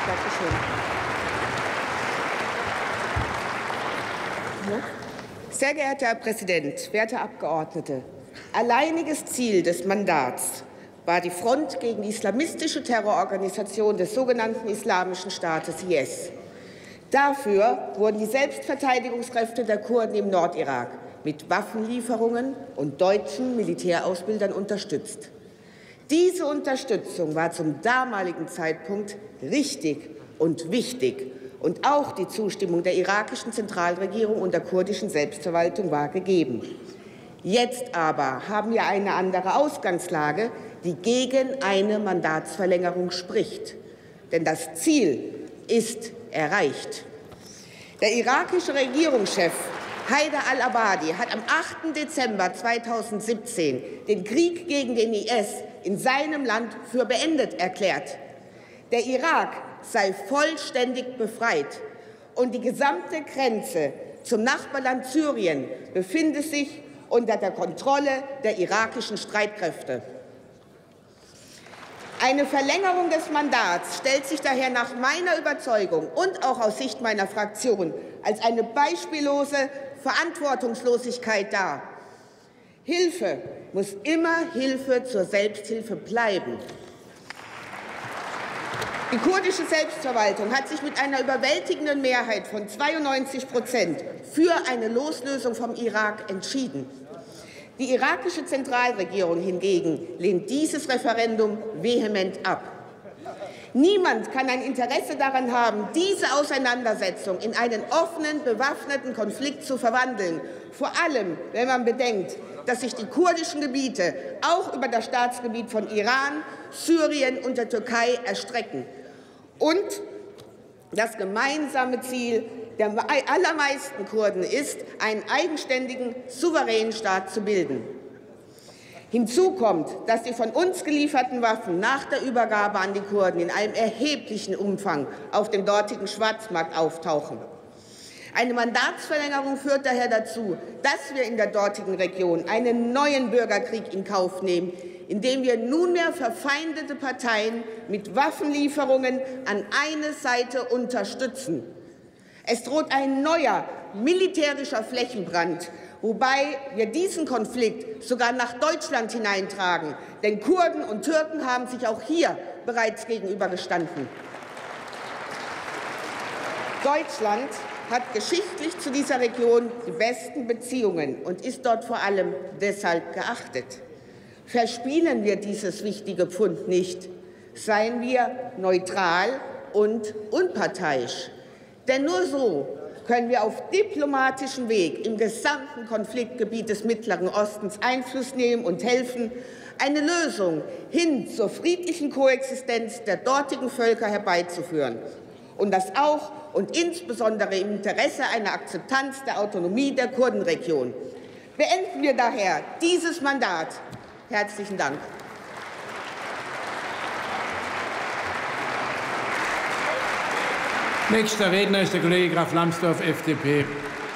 Sehr geehrter Herr Präsident, werte Abgeordnete! Alleiniges Ziel des Mandats war die Front gegen die islamistische Terrororganisation des sogenannten Islamischen Staates IS. Dafür wurden die Selbstverteidigungskräfte der Kurden im Nordirak mit Waffenlieferungen und deutschen Militärausbildern unterstützt. Diese Unterstützung war zum damaligen Zeitpunkt richtig und wichtig, und auch die Zustimmung der irakischen Zentralregierung und der kurdischen Selbstverwaltung war gegeben. Jetzt aber haben wir eine andere Ausgangslage, die gegen eine Mandatsverlängerung spricht. Denn das Ziel ist erreicht. Der irakische Regierungschef Haider al-Abadi hat am 8. Dezember 2017 den Krieg gegen den IS in seinem Land für beendet erklärt. Der Irak sei vollständig befreit und die gesamte Grenze zum Nachbarland Syrien befinde sich unter der Kontrolle der irakischen Streitkräfte. Eine Verlängerung des Mandats stellt sich daher nach meiner Überzeugung und auch aus Sicht meiner Fraktion als eine beispiellose Verantwortungslosigkeit dar. Hilfe muss immer Hilfe zur Selbsthilfe bleiben. Die kurdische Selbstverwaltung hat sich mit einer überwältigenden Mehrheit von 92% für eine Loslösung vom Irak entschieden. Die irakische Zentralregierung hingegen lehnt dieses Referendum vehement ab. Niemand kann ein Interesse daran haben, diese Auseinandersetzung in einen offenen, bewaffneten Konflikt zu verwandeln, vor allem wenn man bedenkt, dass sich die kurdischen Gebiete auch über das Staatsgebiet von Iran, Syrien und der Türkei erstrecken. Und das gemeinsame Ziel der allermeisten Kurden ist, einen eigenständigen, souveränen Staat zu bilden. Hinzu kommt, dass die von uns gelieferten Waffen nach der Übergabe an die Kurden in einem erheblichen Umfang auf dem dortigen Schwarzmarkt auftauchen. Eine Mandatsverlängerung führt daher dazu, dass wir in der dortigen Region einen neuen Bürgerkrieg in Kauf nehmen, indem wir nunmehr verfeindete Parteien mit Waffenlieferungen an eine Seite unterstützen. Es droht ein neuer militärischer Flächenbrand, wobei wir diesen Konflikt sogar nach Deutschland hineintragen. Denn Kurden und Türken haben sich auch hier bereits gegenübergestanden. Deutschland hat geschichtlich zu dieser Region die besten Beziehungen und ist dort vor allem deshalb geachtet. Verspielen wir dieses wichtige Pfund nicht. Seien wir neutral und unparteiisch. Denn nur so können wir auf diplomatischem Weg im gesamten Konfliktgebiet des Mittleren Ostens Einfluss nehmen und helfen, eine Lösung hin zur friedlichen Koexistenz der dortigen Völker herbeizuführen. Und das auch und insbesondere im Interesse einer Akzeptanz der Autonomie der Kurdenregion. Beenden wir daher dieses Mandat. Herzlichen Dank. Nächster Redner ist der Kollege Graf Lambsdorff, FDP.